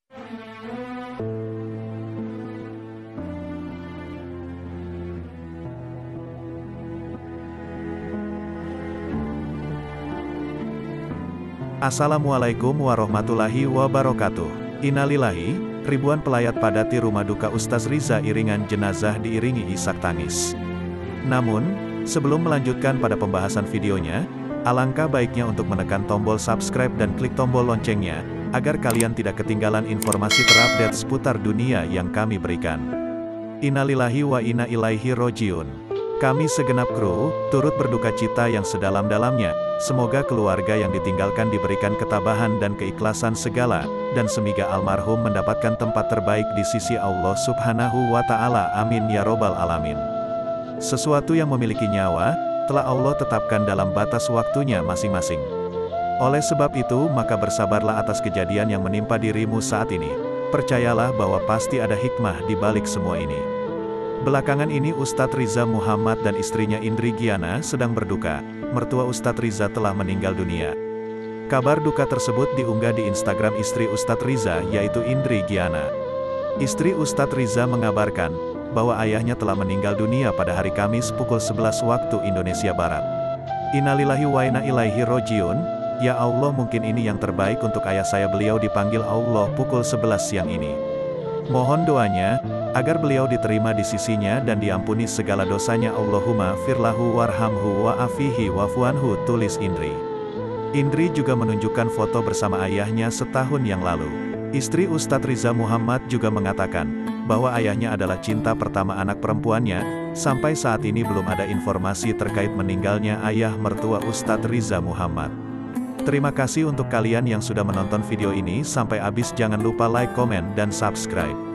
Assalamualaikum warahmatullahi wabarakatuh. Innalillahi, ribuan pelayat padati rumah duka Ustaz Riza, iringan jenazah diiringi isak tangis. Namun, sebelum melanjutkan pada pembahasan videonya, alangkah baiknya untuk menekan tombol subscribe dan klik tombol loncengnya, agar kalian tidak ketinggalan informasi terupdate seputar dunia yang kami berikan. Innalillahi wa inna ilaihi rojiun. Kami segenap kru, turut berduka cita yang sedalam-dalamnya. Semoga keluarga yang ditinggalkan diberikan ketabahan dan keikhlasan segala, dan semoga almarhum mendapatkan tempat terbaik di sisi Allah Subhanahu wa Ta'ala. Amin ya Robbal 'Alamin. Sesuatu yang memiliki nyawa, telah Allah tetapkan dalam batas waktunya masing-masing. Oleh sebab itu, maka bersabarlah atas kejadian yang menimpa dirimu saat ini. Percayalah bahwa pasti ada hikmah di balik semua ini. Belakangan ini Ustadz Riza Muhammad dan istrinya Indri Giana sedang berduka. Mertua Ustadz Riza telah meninggal dunia. Kabar duka tersebut diunggah di Instagram istri Ustadz Riza, yaitu Indri Giana. Istri Ustadz Riza mengabarkan bahwa ayahnya telah meninggal dunia pada hari Kamis pukul 11 waktu Indonesia Barat. Innalillahi wa inna ilaihi rojiun. Ya Allah, mungkin ini yang terbaik untuk ayah saya. Beliau dipanggil Allah pukul 11 siang ini. Mohon doanya, agar beliau diterima di sisinya dan diampuni segala dosanya. Allahumma firlahu warhamhu wa'afihi wa'fuanhu, tulis Indri. Indri juga menunjukkan foto bersama ayahnya setahun yang lalu. Istri Ustadz Riza Muhammad juga mengatakan bahwa ayahnya adalah cinta pertama anak perempuannya. Sampai saat ini belum ada informasi terkait meninggalnya ayah mertua Ustadz Riza Muhammad. Terima kasih untuk kalian yang sudah menonton video ini sampai habis. Jangan lupa like, komen, dan subscribe.